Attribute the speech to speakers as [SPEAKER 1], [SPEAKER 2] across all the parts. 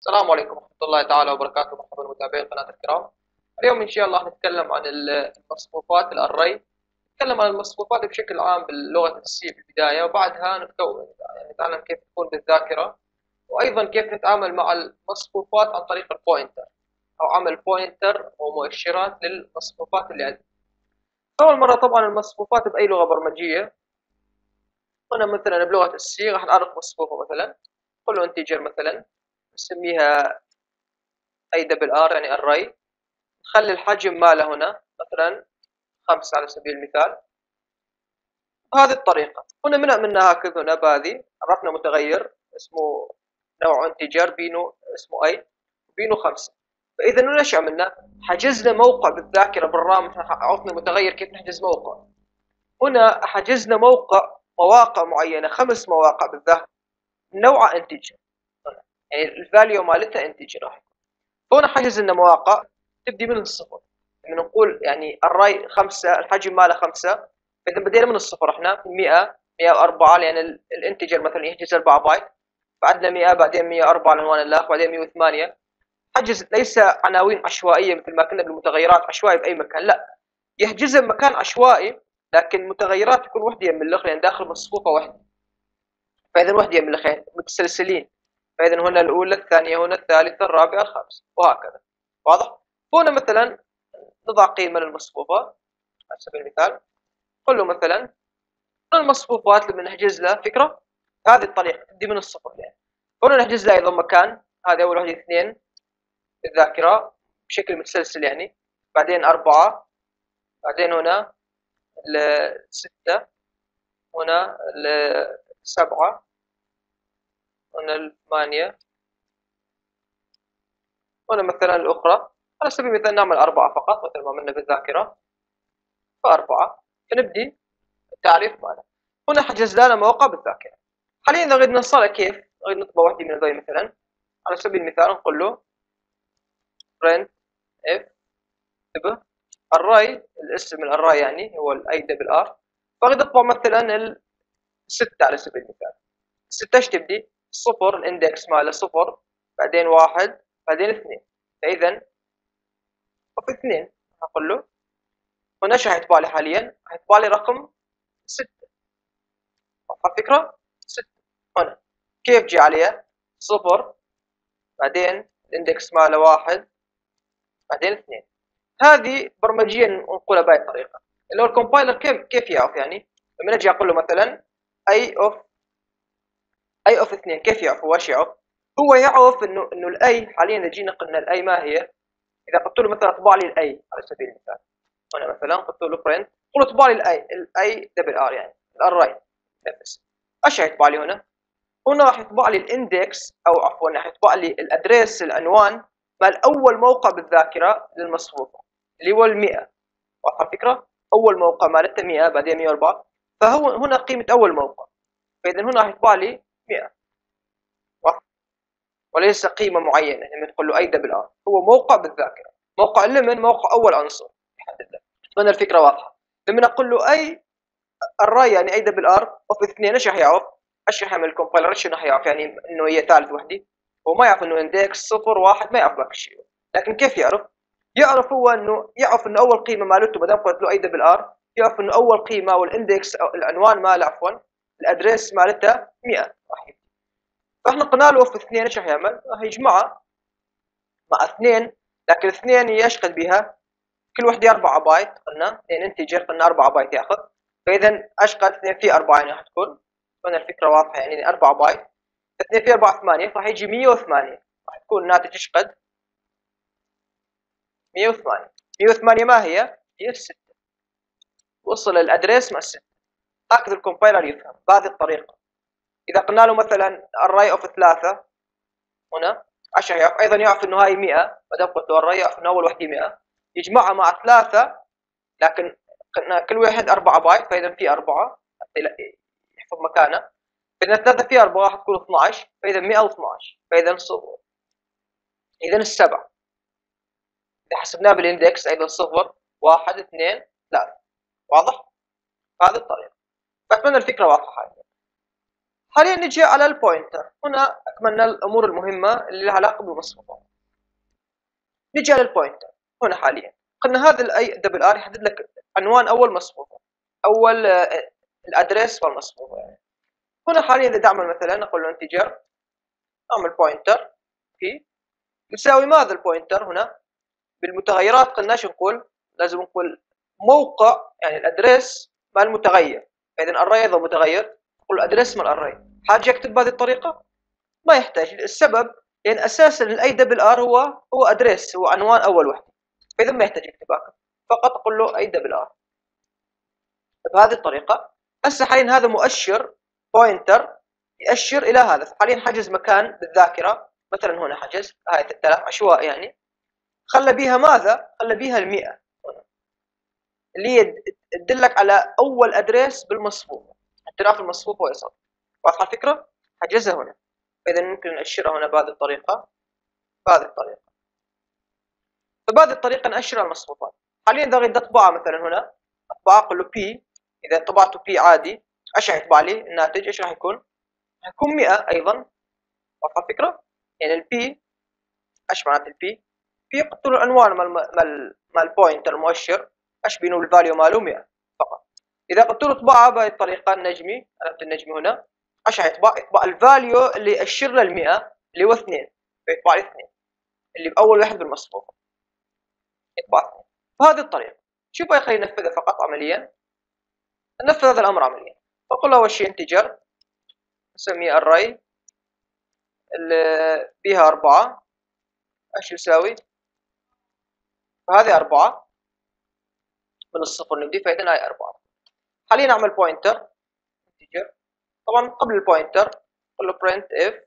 [SPEAKER 1] السلام عليكم ورحمة الله تعالى وبركاته. مرحبا متابعي القناة الكرام. اليوم إن شاء الله نتكلم عن المصفوفات الأري. نتكلم عن المصفوفات بشكل عام باللغة السي في البداية، وبعدها نتعلم كيف تكون بالذاكرة، وأيضا كيف نتعامل مع المصفوفات عن طريق البوينتر، أو عمل بوينتر ومؤشرات للمصفوفات اللي عندنا. أول مرة طبعا المصفوفات بأي لغة برمجية. هنا مثلا بلغة السي راح نعرف مصفوفة مثلا، نقول له انتجر مثلا، نسميها اي دبل ار يعني array. نخلي الحجم ماله هنا مثلا 5 على سبيل المثال. بهذه الطريقة هنا منها هكذا. هنا بهذه عرفنا متغير اسمه نوع انتجر بينه اسمه اي، بينه 5. فإذا هنا ايش عملنا؟ حجزنا موقع بالذاكرة بالرام. عرفنا متغير كيف نحجز موقع. هنا حجزنا مواقع معينة، 5 مواقع بالذاكرة نوع انتجر، يعني الفاليو مالتها انتجر. هنا حجز لنا مواقع تبدي من الصفر. يعني نقول يعني الراي 5، الحجم ماله 5. فإذا بدينا من الصفر احنا 100 104، لأن الانتجر مثلا يحجز 4 بايت. بعدنا 100، بعدين 104 العنوان الآخر، بعدين 108. حجز ليس عناوين عشوائية مثل ما كنا بالمتغيرات عشوائي بأي مكان، لا، يحجزها بمكان عشوائي، لكن متغيرات تكون وحدة من الأخرى، يعني داخل مصفوفة واحدة. فإذا وحدة من الأخرى متسلسلين. فإذا هنا الأولى، الثانية، هنا الثالثة، الرابعة، الخامسة، وهكذا. واضح؟ هنا مثلا نضع قيمة للمصفوفة على سبيل المثال. قل له مثلا المصفوفات لما نحجز لها فكرة هذه الطريقة تبدي من الصفر يعني. هنا نحجز لها أيضا مكان. هذه أول واحدة 2 في الذاكرة بشكل متسلسل يعني، بعدين 4، بعدين هنا 6، هنا 7، هنا 8، هنا مثلا الأخرى. على سبيل المثال نعمل 4 فقط مثل ما عملنا في الذاكرة، ف4. فنبدي التعريف ماله. هنا حجز لنا مواقع بالذاكرة. حاليا إذا نريد نوصلها كيف؟ نريد نطبع واحدة من هذول مثلا. على سبيل المثال نقول له print if، انتبه، array، الاسم الارray يعني هو الاي دبل ار. فأريد اطبع مثلا الستة على سبيل المثال. الستة ايش تبدي؟ صفر، الاندكس ماله صفر، بعدين 1، بعدين 2. فإذا في 2 أقول له هنا ايش راح يطبع لي حاليا؟ راح يطبع لي رقم 6. واضحة الفكرة؟ 6 هنا. كيف جي عليها؟ صفر، بعدين الاندكس ماله 1، بعدين 2. هذه برمجيا نقولها بهذه الطريقة. اللي هو الكومبايلر كيف يعرف يعني؟ لما نجي اقول له مثلا اي اوف 2، كيف يعرف؟ هو ايش يعرف؟ هو يعرف انه الاي حاليا اذا جينا قلنا الاي ما هي. اذا قلت له مثلا اطبع لي الاي على سبيل المثال، هنا مثلا قلت له برنت، قل اطبع لي الاي دبل ار يعني الاري نفس. ايش هيطبع لي هنا؟ هنا راح يطبع لي الاندكس، او عفوا راح يطبع لي الادريس، العنوان مال اول موقع بالذاكره للمصفوفه اللي هو ال100. واضحه الفكره؟ اول موقع مالته 100، بعدين 104. فهو هنا قيمه اول موقع. فاذا هنا راح يطبع لي 100، وليس قيمه معينه لما تقول له اي دبل ار. هو موقع بالذاكره، موقع لمن موقع اول عنصر يحدد لك. هنا الفكره واضحه. لما اقول له اي الراي يعني اي دبل ار اوف 2، ايش راح يعرف؟ ايش راح يعمل الكومبايلر؟ ايش راح يعرف يعني انه هي ثالث وحده؟ هو ما يعرف انه اندكس 0 1، ما يعرف ذاك الشيء. لكن كيف يعرف؟ يعرف هو انه يعرف انه اول قيمه مالته ما دام قلت له اي دبل ار، يعرف انه اول قيمه والاندكس او العنوان ماله عفوا الادريس مالته 100 راح يجي. فاحنا قلنا له اوف 2 ايش راح يعمل؟ راح يجمعها مع 2. لكن 2 يشغل بها كل وحده 4 بايت. قلنا لان انتجر قلنا 4 بايت ياخذ. فاذا اشغل 2 في 4 يعني راح تكون. هنا الفكره واضحه يعني 4 بايت. 2 في 4 8، راح يجي 108. راح تكون الناتج ايش قد؟ 108. 108 ما هي؟ هي 6. وصل الادريس مع 6. هكذا الكومبايلر يفهم بهذه الطريقه. اذا قلنا له مثلا array of 3 هنا، عشان يعرف ايضا يعرف انه هاي 100. ما دام قلت له array يعرف انه اول وحده 100، يجمعها مع 3. لكن كل واحد 4 بايت، فاذا في 4 حتى يحفظ مكانه. فاذا 3 في 4 راح تكون 12، فاذا 112. فاذا صفر. اذا السبع اذا حسبناه بالاندكس ايضا 0 1 2 3. واضح؟ بهذه الطريقه. فاتمنى الفكره واضحه. حاليا نجي على البوينتر. هنا أكملنا الأمور المهمة اللي لها علاقة بالمصفوفات. نجي على البوينتر. هنا حاليا قلنا هذا الاي دبل ار يحدد لك عنوان اول مصفوفه، اول الادريس والمصفوفه يعني. هنا حاليا اذا اعمل مثلا اقول له انتجر، اعمل بوينتر بي يساوي ماذا البوينتر هنا بالمتغيرات. قلناش نقول، لازم نقول موقع يعني الادريس مع المتغير. فاذا الاري اذا متغير نقول الادريس مع الاري. حاجه اكتب بهذه الطريقه؟ ما يحتاج. السبب لان اساسا الاي دبل ار هو ادريس، هو عنوان اول وحده، فاذا ما يحتاج يكتب هكذا، فقط اقول له اي دبل ار بهذه الطريقه. هسه حاليا هذا مؤشر بوينتر يؤشر الى هذا. حاليا حجز مكان بالذاكره، مثلا هنا حجز هاي 3000 عشوائي يعني، خلى بيها ماذا؟ خلى بيها ال100 اللي هي تدلك على اول ادريس بالمصفوفه، حتى نعرف المصفوفه ويصل. واضحه الفكره؟ حجزها هنا، فاذا ممكن نأشرها هنا بهذه الطريقه، بهذه الطريقه. فبهذه الطريقه نأشر المصفوفات. حاليا اذا اريد اطبعها مثلا هنا، اطبعها اقول له بي. اذا طبعته بي عادي ايش راح يطبع لي الناتج؟ ايش راح يكون؟ راح يكون 100 ايضا. واضحه الفكره؟ يعني البي ايش معنات البي؟ بي قلت له العنوان مال البوينتر المؤشر ايش بينه بالفاليو ماله 100 فقط. اذا قلت له اطبعها بهذه الطريقه النجمي، علامه النجمي هنا، ايش راح يطبع؟ يطبع الفاليو اللي يأشر له ال100 اللي هو 2، فيطبع لي 2 اللي باول واحد بالمصفوفه، يطبع 2 بهذه الطريقه. شوف يا اخي ننفذها فقط عمليا، ننفذ هذا الامر عمليا. فقل له اول شيء انتجر نسميه array اللي فيها 4 ايش يساوي؟ فهذه 4 من الصفر نبدي، فاذا هاي 4. حاليا نعمل بوينتر انتجر. طبعا قبل البوينتر نقول له print if،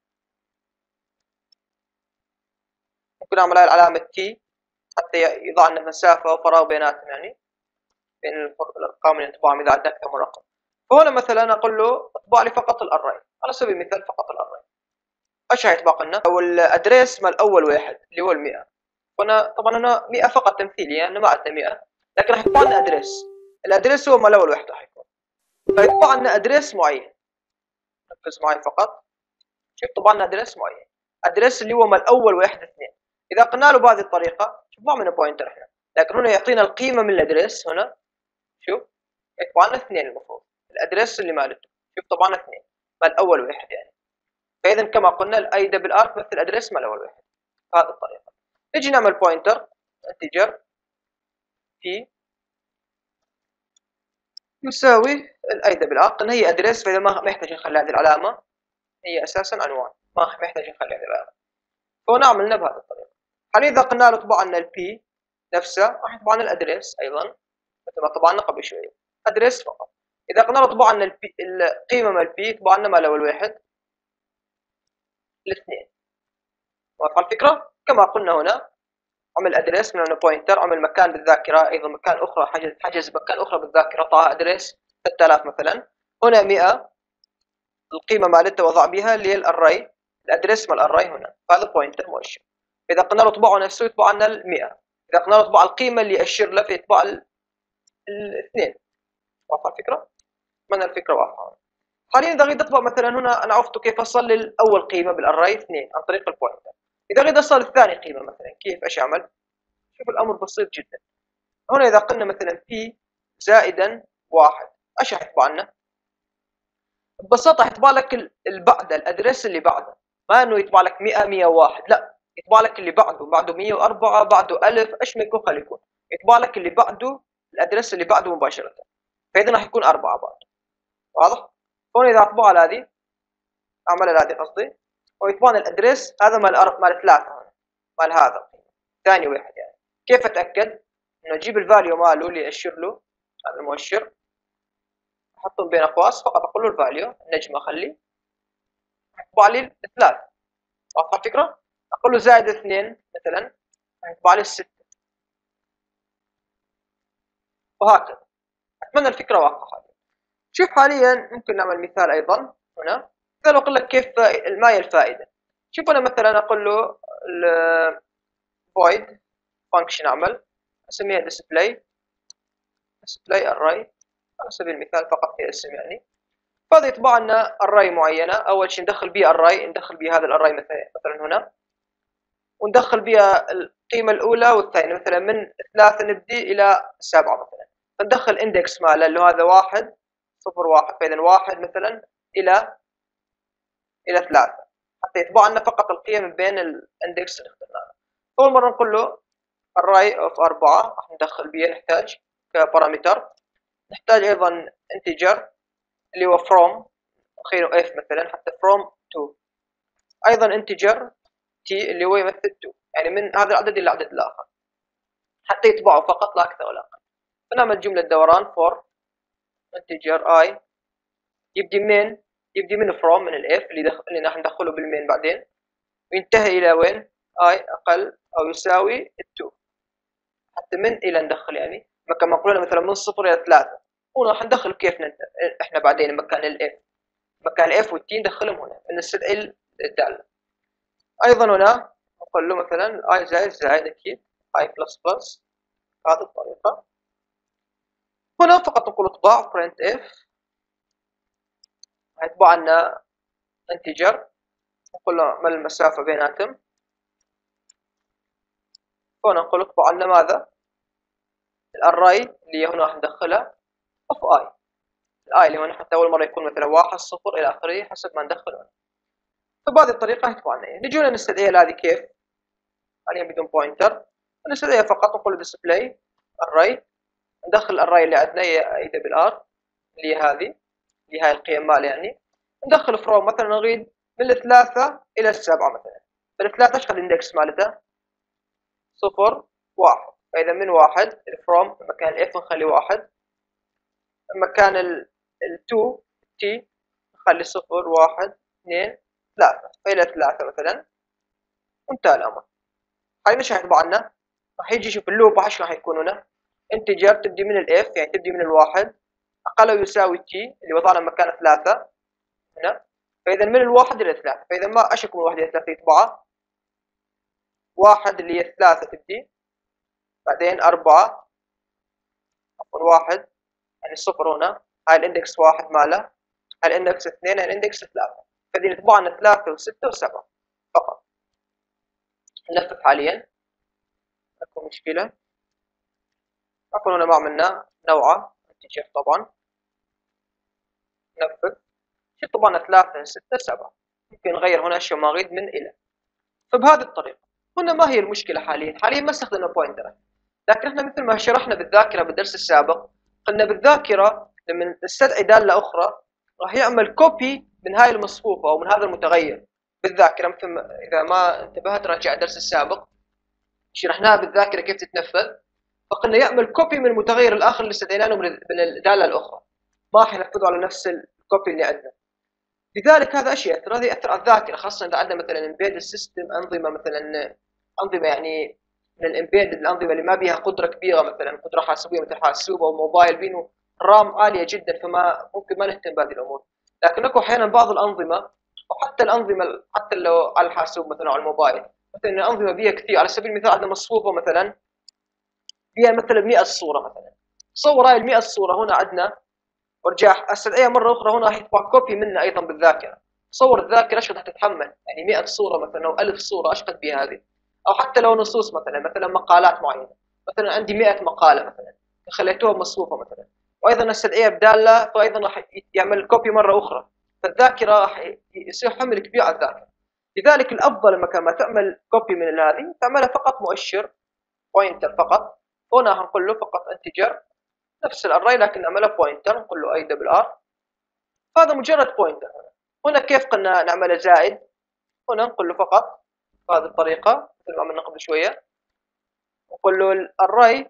[SPEAKER 1] ممكن نعمل هاي العلامة تي حتى يضع لنا مسافة وفراغ بيناتهم، يعني بين الارقام اللي نطبعهم اذا عندنا كم رقم. فهنا مثلا اقول له اطبع لي فقط الاري، على سبيل المثال فقط الاري. ايش حيطبع لنا؟ او الادريس مال اول واحد اللي هو ال100. هنا طبعا هنا 100 فقط تمثيليه يعني ما عندنا 100، لكن راح يطبع لنا ادريس. الادريس هو مال اول واحد راح يكون، فيطبع لنا ادريس معين. ركز معي فقط. شوف طبع لنا ادريس معين، ادريس اللي هو مال اول واحد 2. اذا قلنا له بهذه الطريقه، شوف ما من بوينتر احنا، لكن هنا يعطينا القيمه من الادريس. هنا شوف يطبع لنا 2 المفروض الادريس اللي مالته. شوف طبعا 2 مال اول واحد يعني. فاذا كما قلنا الاي دبل ار تمثل الادريس مال اول واحد بهذه الطريقه. نجي نعمل بوينتر انتجر بي يساوي الاي دبل ار. قلنا هي ادريس، فاذا ما يحتاج نخلي هذه العلامه، هي اساسا عنوان ما يحتاج نخلي هذه العلامه. فهنا عملنا بهذه الطريقه. حاليا اذا قلنا له طبع لنا البي نفسه راح يطبع لنا الادريس ايضا مثل ما طبعنا قبل شويه، ادريس فقط. اذا قلنا له طبع لنا القيمه مال البي، طبع لنا مال اول واحد الاثنين. واضحه الفكره؟ كما قلنا هنا عمل ادريس من بوينتر، عمل مكان بالذاكره ايضا مكان اخرى، حجز مكان اخرى بالذاكره طه ادريس 3000 مثلا. هنا 100 القيمه مالته وضع بها اللي هي الاري، الادريس مال الاري هنا، هذا بوينتر مؤشر. اذا قلنا له طبعه نفسه يطبع لنا ال100. اذا قلنا له طبع القيمه اللي يأشر له فيطبع الاثنين. واضحه الفكره؟ اتمنى الفكره واضحه. حاليا اذا اريد اطبع مثلا هنا، انا عرفت كيف اوصل لاول قيمه بالاري 2 عن طريق البوينتر. اذا اريد اوصل للثاني قيمه مثلا كيف ايش اعمل؟ شوف الامر بسيط جدا. هنا اذا قلنا مثلا بي زائدا 1 ايش راح يطبع لنا؟ ببساطه يطبع لك اللي بعده، الادريس اللي بعده، ما انه يطبع لك 100 101، لا يطبع لك اللي بعده 104 بعده 1000 ايش ما يكون خلي يكون، يطبع لك اللي بعده الادريس اللي بعده مباشره. فاذا راح يكون 4 بعد. واضح؟ هون اذا اطبع هذه، اعمل هذه قصدي، ويطبع الادريس هذا مال 3 مال هذا ثاني واحد يعني. كيف اتاكد؟ انه اجيب الفاليو ماله اللي يأشر له هذا المؤشر، احطهم بين اقواس، فقط اقول له الفاليو النجمه اخلي، يطبع لي الثلاث. واضحه الفكره؟ اقول له زائد 2 مثلا يطبع لي 6 وهكذا. اتمنى الفكره واضحه. شوف حاليا ممكن نعمل مثال ايضا هنا. مثال اقول لك كيف ما هي الفائده. شوف انا مثلا اقول له void function اعمل اسميها display array على سبيل المثال فقط هي اسم يعني. فهذا يطبع لنا array معينة. أول شيء ندخل بها array، ندخل بها هذا الarray مثلا هنا، وندخل بها القيمة الأولى والثانية، مثلا من 3 نبدي إلى 7 مثلا، فندخل index ماله اللي هذا 1 0 1، فإذا 1 مثلا إلى 3، حتى يطبع لنا فقط القيم بين الاندكس اللي اخترناه. أول مرة نقول له array of 4 راح ندخل بها، نحتاج كبارامتر، نحتاج أيضا integer اللي هو from أخيره f مثلا، حتى from 2، أيضا integer t اللي هو يمثل 2، يعني من هذا العدد إلى العدد الآخر، حتى يطبعوا فقط لا أكثر ولا أقل. فنعمل جملة دوران for integer I يبدي من from من الاف اللي راح ندخله بالمين بعدين، وينتهي إلى وين؟ I أقل أو يساوي 2، حتى من إلى ندخل يعني كما قلنا مثلا من 0 إلى 3، وراح ندخل كيف إحنا بعدين مكان الاف، مكان الاف والتي ندخلهم هنا نستدعي الدالة. أيضا هنا نقول له مثلا I زائد أكيد I بلس بلس بهذه الطريقة. هنا فقط نقول اطبع printf، هيطبع لنا integer، نقول له ما المسافة بيناتهم، هنا نقول اطبع لنا ماذا؟ الاري اللي هنا راح ندخلها of I، الاي اللي هنا حتى أول مرة يكون مثلا 1 0 إلى آخره حسب ما ندخل هنا. فبهذه الطريقة يطبع لنا. نجينا نستدعيها هذه كيف؟ حاليا بدون بوينتر، نستدعيها فقط نقول له display array، ندخل الاري اللي عندنا هي AWR اللي هي هذه، اللي هاي القيم مال يعني، ندخل فروم مثلا نريد من 3 إلى 7 مثلا، فال3 ايش قد الاندكس مالته؟ 0 1، فإذا من 1 الفروم مكان الاف نخلي 1، مكان ال2 تي نخلي 0 1 2 3، فإلى 3 مثلا، وانتهى الأمر. هاي مش هيطبع لنا، راح يجي يشوف اللوب ايش راح يكون هنا، انتجر تبدي من الاف يعني تبدي من الواحد، أقل أو يساوي تي اللي وضعنا مكان 3 هنا، فإذا من الواحد إلى 3، فإذا ما أشك من 1 إلى 3 يطبعه 1 اللي هي 3 تبدي، بعدين 4 عفوا 1 يعني الصفر هنا، هاي الاندكس 1 ماله، هاي الاندكس 2 هاي الاندكس 3، فإذا يطبع لنا 3 و6 و7 فقط. نلفف حاليا ماكو مشكلة. عفوا هنا ما عملنا نوعه انتجر طبعا، نلفف شو طبعنا 3 6 7، ممكن نغير هنا اشياء ما اريد من الى. فبهذه الطريقة هنا ما هي المشكلة حاليا ما استخدمنا بوينتر، لكن احنا مثل ما شرحنا بالذاكرة بالدرس السابق، قلنا بالذاكرة لما نستدعي دالة أخرى راح يعمل كوبي من هاي المصفوفة أو من هذا المتغير بالذاكرة، مثل ما إذا ما انتبهت راجع الدرس السابق شرحناها بالذاكرة كيف تتنفذ، فقلنا يعمل كوبي من المتغير الآخر اللي استدعيناه من الدالة الأخرى، ما راح ينفذه على نفس الكوبي اللي عندنا. لذلك هذا ايش ياثر؟ هذا ياثر على الذاكره، خاصه اذا عندنا مثلا امبيد سيستم، انظمه مثلا انظمه يعني من الامبيد الانظمه اللي ما بها قدره كبيره، مثلا قدره حاسوبيه مثل حاسوب او موبايل بينه رام عاليه جدا، فما ممكن ما نهتم بهذه الامور. لكن اكو احيانا بعض الانظمه وحتى الانظمه حتى لو على الحاسوب مثلا او على الموبايل، مثلا الانظمه بها كثير، على سبيل المثال عندنا مصفوفه مثلا بها مثلا 100 صوره مثلا، صور هاي ال 100 صوره هنا عندنا وارجع استدعيها مره اخرى، هنا راح يطبع كوبي منها ايضا بالذاكره. تصور الذاكره ايش قد تتحمل، يعني 100 صوره مثلا او 1000 صوره ايش قد بها هذه، او حتى لو نصوص مثلا مقالات معينه، مثلا عندي 100 مقاله مثلا خليتوها مصفوفه مثلا، وايضا استدعيها بداله، فايضا راح يعمل كوبي مره اخرى، فالذاكره راح يصير حمل كبير على الذاكره. لذلك الافضل لما كان ما تعمل كوبي من هذه تعملها فقط مؤشر بوينتر فقط، هنا هنقول له فقط انتجر نفس الاري لكن نعمله بوينتر، نقول له اي دبل ار، هذا مجرد بوينتر. هنا كيف قلنا نعمله زائد، هنا نقول له فقط بهذه الطريقه مثل ما عملنا قبل شويه، نقول له الاري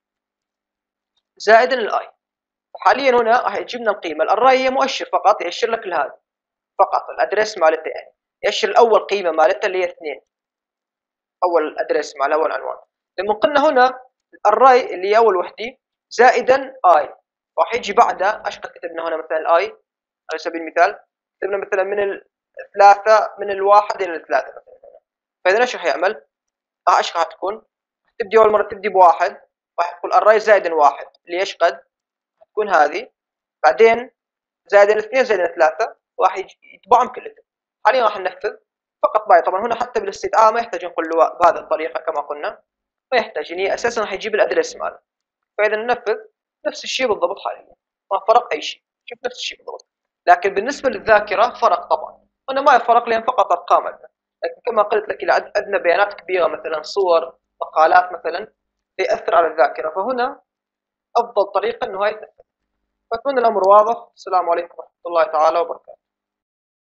[SPEAKER 1] زائد الاي. حاليا هنا راح يجيب لنا القيمه، الاري هي مؤشر فقط يأشر لك لهذا فقط الادريس مالته، يعني يأشر الاول قيمه مالته اللي هي 2، اول ادريس مال اول عنوان. لما قلنا هنا الاري اللي هي اول وحده زائدا اي، راح يجي بعده ايش قد كتبنا هنا مثلا الاي على سبيل المثال، كتبنا مثلا من الثلاثة من الواحد إلى الثلاثة مثلا، فإذا ايش راح يعمل؟ ايش راح تكون؟ تبدي أول مرة تبدي بواحد، راح تقول الراي زائد واحد اللي ايش قد؟ تكون هذه، بعدين زائد الاثنين زائد ثلاثة راح يطبعهم كلهم. حاليا راح ننفذ فقط باي. طبعا هنا حتى بالاستدعاء ما يحتاج نقول له بهذه الطريقة كما قلنا، ما يحتاج، يعني اساسا راح يجيب الادرس ماله. فاذا ننفذ نفس الشيء بالضبط حاليا، ما فرق اي شيء، شوف نفس الشيء بالضبط. لكن بالنسبة للذاكرة فرق طبعا، هنا ما فرق لان فقط ارقام عندنا. لكن كما قلت لك اذا عندنا بيانات كبيرة مثلا صور مقالات مثلا يأثر على الذاكرة، فهنا افضل طريقة انه هاي تنفذ. فاتمنى الامر واضح. السلام عليكم ورحمة الله تعالى وبركاته.